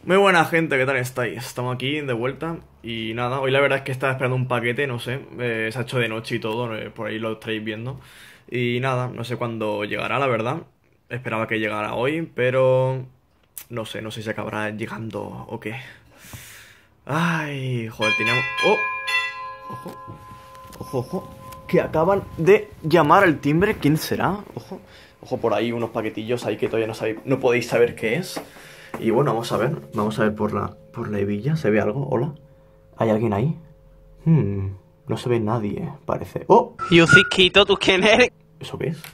Muy buena gente, ¿qué tal estáis? Estamos aquí de vuelta y nada, hoy la verdad es que estaba esperando un paquete, no sé, se ha hecho de noche y todo, por ahí lo estáis viendo. Y nada, no sé cuándo llegará, la verdad. Esperaba que llegara hoy, pero no sé si acabará llegando o qué. Ay, joder, teníamos... ¡Oh! Ojo, ojo, ojo, que acaban de llamar al timbre, ¿quién será? Ojo, ojo por ahí unos paquetillos ahí que todavía no sabéis, no podéis saber qué es. Y bueno, vamos a ver por la hebilla, ¿se ve algo? ¿Hola? ¿Hay alguien ahí? No se ve nadie, parece. ¡Oh! Yusicito, ¿tú quién eres? ¿Eso qué es?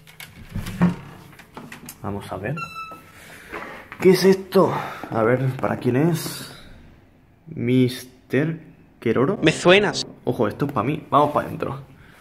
Vamos a ver. ¿Qué es esto? A ver, ¿para quién es? Mr. Keroro. Me suenas. Ojo, esto es para mí. Vamos para adentro.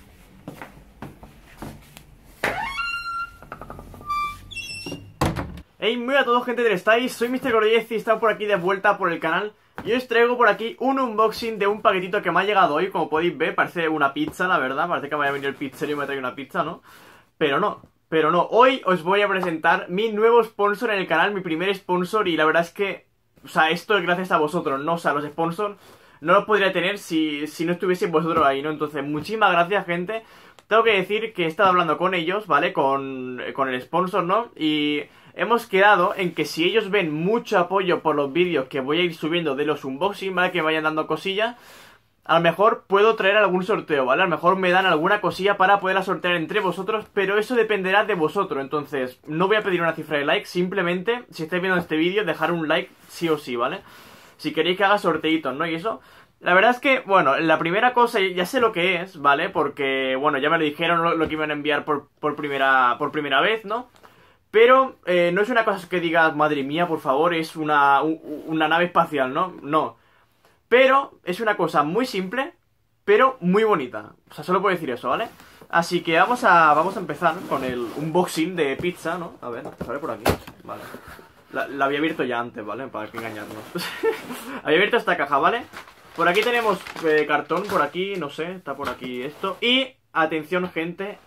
Hey, muy a todos, gente del estáis. Soy Mr. Goroyez y he estado por aquí de vuelta por el canal. Y os traigo por aquí un unboxing de un paquetito que me ha llegado hoy. Como podéis ver, parece una pizza, la verdad. Parece que me vaya a venir el pizzero y me trae una pizza, ¿no? Pero no. Hoy os voy a presentar mi nuevo sponsor en el canal, mi primer sponsor. Y la verdad es que, o sea, esto es gracias a vosotros, ¿no? O sea, los sponsors no los podría tener si no estuvieseis vosotros ahí, ¿no? Entonces, muchísimas gracias, gente. Tengo que decir que he estado hablando con ellos, ¿vale? Con el sponsor, ¿no? Y hemos quedado en que si ellos ven mucho apoyo por los vídeos que voy a ir subiendo de los unboxing, ¿vale? Que me vayan dando cosillas, a lo mejor puedo traer algún sorteo, ¿vale? A lo mejor me dan alguna cosilla para poderla sortear entre vosotros, pero eso dependerá de vosotros. Entonces, no voy a pedir una cifra de like, simplemente, si estáis viendo este vídeo, dejar un like sí o sí, ¿vale? Si queréis que haga sorteitos, ¿no? Y eso... La verdad es que, bueno, la primera cosa ya sé lo que es, ¿vale? Porque, bueno, ya me lo dijeron lo que iban a enviar por primera vez, ¿no? Pero no es una cosa que digas, madre mía, por favor, es una nave espacial, ¿no? No. Pero es una cosa muy simple, pero muy bonita. O sea, solo puedo decir eso, ¿vale? Así que vamos a empezar con el unboxing de pizza, ¿no? A ver por aquí. Vale. La había abierto ya antes, ¿vale? Para que engañarnos. Había abierto esta caja, ¿vale? Por aquí tenemos cartón, por aquí, no sé, está por aquí esto. Y atención, gente,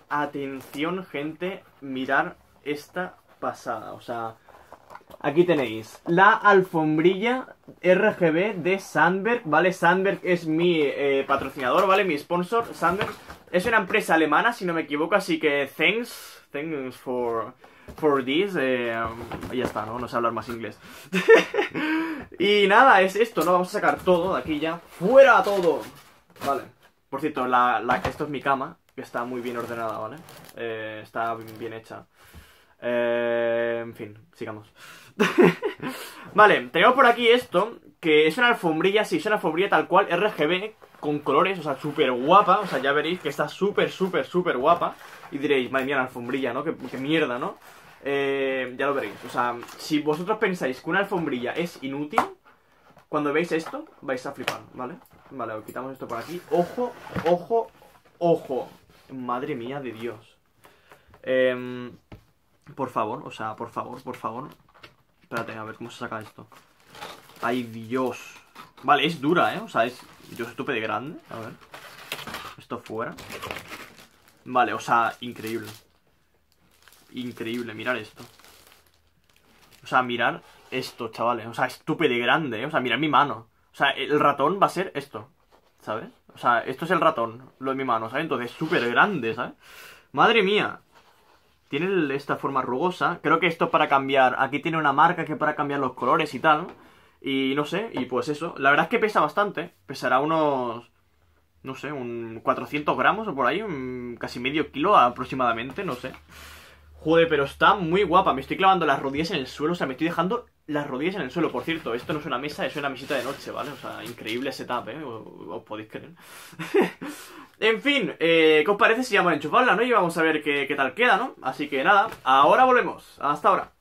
mirar esta pasada. O sea, aquí tenéis la alfombrilla RGB de Sandberg, ¿vale? Sandberg es mi patrocinador, ¿vale? Mi sponsor, Sandberg. Es una empresa alemana, si no me equivoco, así que thanks for this, ya está, ¿no? No sé hablar más inglés. Y nada, es esto, ¿no? Vamos a sacar todo de aquí ya. ¡Fuera todo! Vale. Por cierto, esto es mi cama, que está muy bien ordenada, ¿vale? Está bien hecha. En fin, sigamos. Vale, tenemos por aquí esto, que es una alfombrilla, sí, es una alfombrilla tal cual, RGB, con colores, o sea, súper guapa. O sea, ya veréis que está súper guapa. Y diréis, madre mía, la alfombrilla, ¿no? Que mierda, ¿no? Ya lo veréis. O sea, si vosotros pensáis que una alfombrilla es inútil, cuando veis esto, vais a flipar, ¿vale? Vale, quitamos esto por aquí. Ojo, ojo, ojo. Madre mía de Dios. Por favor, o sea, por favor. Espérate, a ver cómo se saca esto. Ay, Dios. Vale, es dura, ¿eh? O sea, es... Yo soy estúpido de grande. A ver. Esto fuera. Vale, o sea, increíble. Increíble, mirar esto. O sea, mirar esto, chavales. O sea, estúpido de grande, ¿eh? O sea, mirad mi mano. O sea, el ratón va a ser esto, ¿sabes? O sea, esto es el ratón, lo de mi mano, ¿sabes? Entonces es súper grande, ¿sabes? Madre mía. Tiene esta forma rugosa. Creo que esto es para cambiar. Aquí tiene una marca que es para cambiar los colores y tal. Y no sé, y pues eso. La verdad es que pesa bastante. Pesará unos... No sé, un 400 gramos o por ahí. Casi medio kilo aproximadamente, no sé. Joder, pero está muy guapa. Me estoy clavando las rodillas en el suelo. O sea, me estoy dejando las rodillas en el suelo. Por cierto, esto no es una mesa, es una mesita de noche, ¿vale? O sea, increíble setup, ¿eh? Os podéis creer. En fin, ¿qué os parece si vamos a enchufarla, no? Y vamos a ver qué tal queda, ¿no? Así que nada, ahora volvemos. Hasta ahora.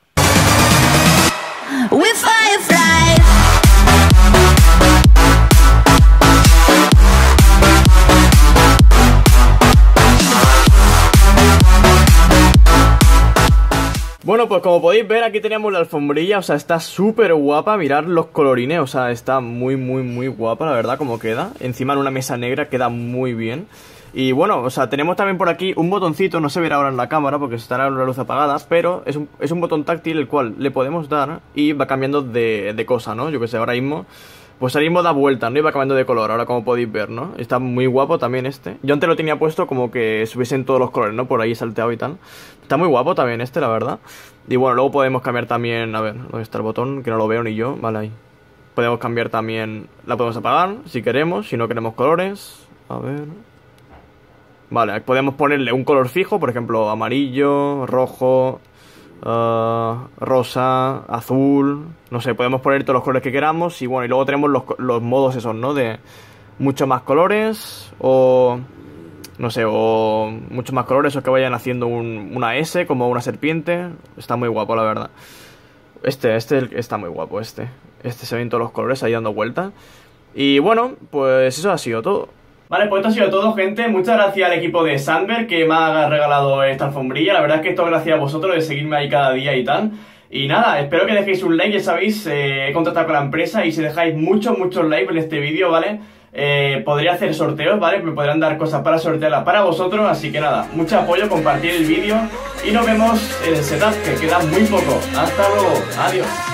Bueno, pues como podéis ver, aquí tenemos la alfombrilla. O sea, está súper guapa. Mirad los colorines, o sea, está muy guapa, la verdad, como queda. Encima en una mesa negra queda muy bien. Y bueno, o sea, tenemos también por aquí un botoncito, no se verá ahora en la cámara porque estará la luz apagada, pero es un botón táctil el cual le podemos dar y va cambiando de cosa, ¿no? Yo que sé, ahora mismo, pues ahora mismo da vuelta, ¿no? Y va cambiando de color, ahora como podéis ver, ¿no? Está muy guapo también este. Yo antes lo tenía puesto como que subiesen todos los colores, ¿no? Por ahí salteado y tal. Está muy guapo también este, la verdad. Y bueno, luego podemos cambiar también, a ver, ¿dónde está el botón? Que no lo veo ni yo, vale, ahí. Podemos cambiar también, la podemos apagar si queremos, si no queremos colores. A ver... Vale, podemos ponerle un color fijo, por ejemplo, amarillo, rojo, rosa, azul, no sé, podemos poner todos los colores que queramos y bueno, y luego tenemos los modos esos, ¿no? De muchos más colores o, no sé, o muchos más colores o que vayan haciendo una S como una serpiente. Está muy guapo, la verdad. Este está muy guapo, este se ven todos los colores ahí dando vueltas. Y bueno, pues eso ha sido todo. Vale, pues esto ha sido todo, gente. Muchas gracias al equipo de Sandberg que me ha regalado esta alfombrilla. La verdad es que esto gracias a vosotros de seguirme ahí cada día y tal. Y nada, espero que dejéis un like, ya sabéis, he contactado con la empresa y si dejáis muchos likes en este vídeo, ¿vale? Podría hacer sorteos, ¿vale? Me podrán dar cosas para sortearlas para vosotros, así que nada, mucho apoyo, compartir el vídeo y nos vemos en el setup, que queda muy poco. Hasta luego, adiós.